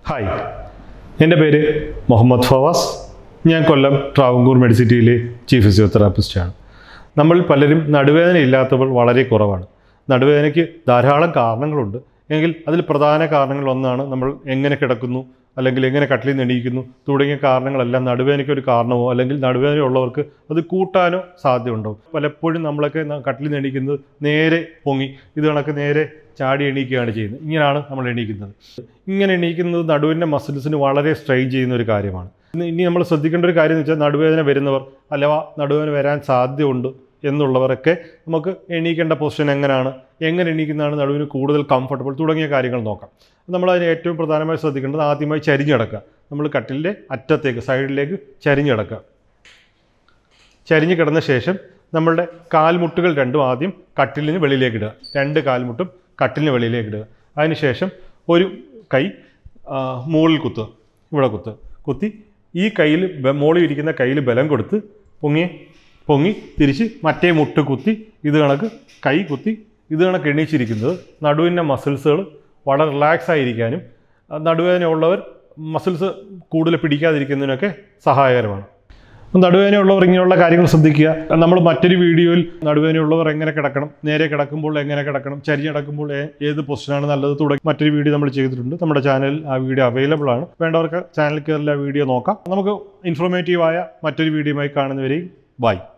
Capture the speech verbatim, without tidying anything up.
Hi, എൻ്റെ പേര് മുഹമ്മദ് ഫവാസ്. ഞാൻ കൊല്ലം ട്രാവൻകൂർ മെഡിസിറ്റിയിലെ ചീഫ് ഫിസിയോതെറാപ്പിസ്റ്റാണ്. നമ്മൾ പലരും നടുവേദന ഇല്ലാത്തവർ വളരെ കുറവാണ്. നടുവേദനയ്ക്ക് ധാരാളം കാരണങ്ങളുണ്ട്. എങ്കിൽ അതിൽ പ്രധാന കാരണങ്ങളൊന്നാണ് നമ്മൾ എങ്ങനെ കിടക്കുന്നു, അല്ലെങ്കിൽ എങ്ങനെ കട്ടിലിൽ നിന്ന് എണീക്കുന്നു തുടങ്ങിയ കാരണങ്ങളെല്ലാം നടുവേദനയ്ക്ക് ഒരു കാരണമോ അല്ലെങ്കിൽ നടുവേദന ഉള്ളവർക്ക് അത് കൂട്ടാനോ സാധ്യതയുണ്ടാവും. പലപ്പോഴും നമ്മളൊക്കെ കട്ടിലിൽ നിന്ന് എണീക്കുന്നത് നേരെ പൊങ്ങി ഇത് കണക്ക് നേരെ ചാടി എണീക്കുകയാണ് ചെയ്യുന്നത്. ഇങ്ങനെയാണ് നമ്മൾ എണീക്കുന്നത്. ഇങ്ങനെ എണീക്കുന്നത് നടുവിൻ്റെ മസിൽസിന് വളരെ സ്ട്രെയിൻ ചെയ്യുന്ന ഒരു കാര്യമാണ്. ഇനി നമ്മൾ ശ്രദ്ധിക്കേണ്ട ഒരു കാര്യം എന്ന് വെച്ചാൽ നടുവേദന വരുന്നവർ അഥവാ നടുവേദന വരാൻ സാധ്യതയുണ്ട് എന്നുള്ളവരൊക്കെ നമുക്ക് എണീക്കേണ്ട പൊസിഷൻ എങ്ങനെയാണ്, എങ്ങനെ എണീക്കുന്നതാണ് നടുവിന് കൂടുതൽ കംഫർട്ടബിൾ തുടങ്ങിയ കാര്യങ്ങൾ നോക്കാം. നമ്മളതിന് ഏറ്റവും പ്രധാനമായി ശ്രദ്ധിക്കേണ്ടത് ആദ്യമായി ചരിഞ്ഞിടക്കുക. നമ്മൾ കട്ടിലിൻ്റെ അറ്റത്തേക്ക് സൈഡിലേക്ക് ചരിഞ്ഞിടക്കുക. ചരിഞ്ഞ് കിടന്ന ശേഷം നമ്മളുടെ കാൽമുട്ടുകൾ രണ്ടും ആദ്യം കട്ടിലിന് വെളിയിലേക്ക് ഇടുക. രണ്ട് കാൽമുട്ടും കട്ടിലിന് വെളിയിലേക്ക് ഇടുക. അതിനുശേഷം ഒരു കൈ മുകളിൽ കുത്തുക, ഇവിടെ കുത്തുക. കുത്തി ഈ കയ്യിൽ മുകളിൽ ഇരിക്കുന്ന കയ്യിൽ ബലം കൊടുത്ത് പൊങ്ങി പൊങ്ങി തിരിച്ച് മറ്റേ മുട്ട് കുത്തി ഇത് കണക്ക് കൈ കുത്തി ഇത് കണക്ക് എണീച്ചിരിക്കുന്നത് നടുവിൻ്റെ മസിൽസുകൾ വളരെ റിലാക്സ് ആയിരിക്കാനും നടുവേദന ഉള്ളവർ മസിൽസ് കൂടുതൽ പിടിക്കാതിരിക്കുന്നതിനൊക്കെ സഹായകരമാണ്. നടുവേദനയുള്ളവർ ഇങ്ങനെയുള്ള കാര്യങ്ങൾ ശ്രദ്ധിക്കുക. നമ്മൾ മറ്റൊരു വീഡിയോയിൽ നടുവേദനയുള്ളവർ എങ്ങനെ കിടക്കണം, നേരെ കിടക്കുമ്പോൾ എങ്ങനെ കിടക്കണം, ചരിഞ്ഞ് കിടക്കുമ്പോൾ ഏത് പൊസിഷനാണ് നല്ലത് തുടങ്ങി മറ്റൊരു വീഡിയോ നമ്മൾ ചെയ്തിട്ടുണ്ട്. നമ്മുടെ ചാനലിൽ ആ വീഡിയോ അവൈലബിൾ ആണ്. വേണ്ടവർക്ക് ചാനലിൽ കയറില്ല വീഡിയോ നോക്കാം. നമുക്ക് ഇൻഫോർമേറ്റീവായ മറ്റൊരു വീഡിയോയുമായി കാണുന്നവരെയും ബൈ.